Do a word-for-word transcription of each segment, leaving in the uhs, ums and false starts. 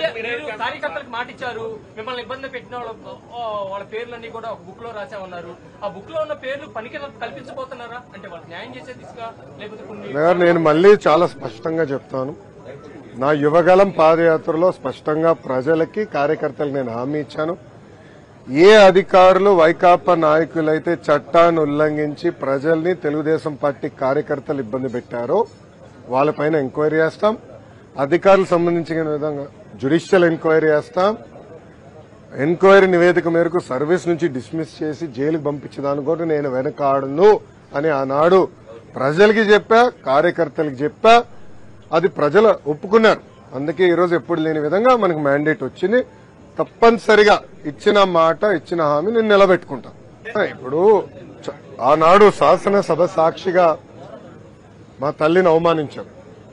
కార్యకర్తలకు మాట ఇచ్చారు, మిమ్మల్ని ఇబ్బంది పెట్టిన వాళ్ళ వాళ్ళ పేర్లన్నీ కూడా ఒక బుక్ లో రాసామన్నారు. ఆ బుక్ లో ఉన్న పేర్లు పనికి కల్పించబోతున్నారా? అంటే వాళ్ళకి న్యాయం చేసే దిశగా లేకపోతే కొన్ని నేను మళ్ళీ చాలా స్పష్టంగా చెప్తాను. నా యువగలం పాదయాత్రలో స్పష్టంగా ప్రజలకి కార్యకర్తలకు నేను హామీ ఇచ్చాను. ఏ అధికారులు వైకాపా నాయకులైతే చట్టాన్ని ఉల్లంఘించి ప్రజల్ని తెలుగుదేశం పార్టీ కార్యకర్తలు ఇబ్బంది పెట్టారో వాళ్ళపైన ఎంక్వైరీ చేస్తాం. అధికారులకు సంబంధించిన విధంగా జ్యుడిషియల్ ఎంక్వైరీ చేస్తాం. ఎంక్వైరీ నివేదిక మేరకు సర్వీస్ నుంచి డిస్మిస్ చేసి జైలుకు పంపించడానికి కూడా నేను వెనకాడను అని ఆనాడు ప్రజలకి చెప్పా, కార్యకర్తలకు చెప్పా. అది ప్రజలు ఒప్పుకున్నారు. అందుకే ఈరోజు ఎప్పుడు లేని విధంగా మనకు మ్యాండేట్ వచ్చింది. తప్పనిసరిగా ఇచ్చిన మాట, ఇచ్చిన హామీ నేను నిలబెట్టుకుంటాను. ఇప్పుడు ఆనాడు శాసనసభ సాక్షిగా మా తల్లిని అవమానించారు.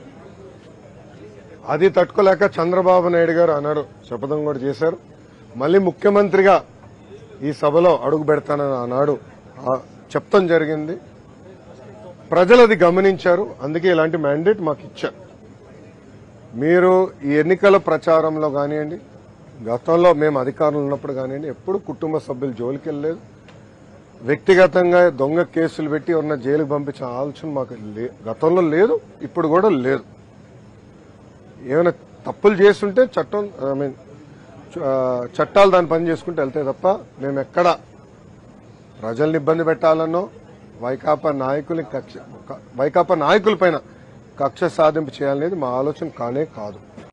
అది తట్టుకోలేక చంద్రబాబు నాయుడు గారు ఆనాడు శపథం కూడా చేశారు. మళ్లీ ముఖ్యమంత్రిగా ఈ సభలో అడుగు పెడతానని ఆనాడు చెప్తాం జరిగింది. ప్రజలు అది గమనించారు. అందుకే ఇలాంటి మ్యాండేట్ మాకు ఇచ్చారు. మీరు ఈ ఎన్నికల ప్రచారంలో కానివ్వండి, గతంలో మేము అధికారంలో ఉన్నప్పుడు కానివ్వండి, ఎప్పుడు కుటుంబ సభ్యులు జోలికి వెళ్ళలేదు. వ్యక్తిగతంగా దొంగ కేసులు పెట్టి ఉన్న జైలుకు పంపించే ఆలోచన మాకు గతంలో లేదు, ఇప్పుడు కూడా లేదు. ఏమైనా తప్పులు చేస్తుంటే చట్టం ఐ మీన్ చట్టాలు దాన్ని పని చేసుకుంటూ వెళ్తాయి తప్ప మేము ఎక్కడ ప్రజల్ని ఇబ్బంది పెట్టాలనో వైకాపా నాయకుల కక్ష వైకాపా నాయకులపైన కక్ష సాధింపు చేయాలనేది మా ఆలోచన కానే కాదు.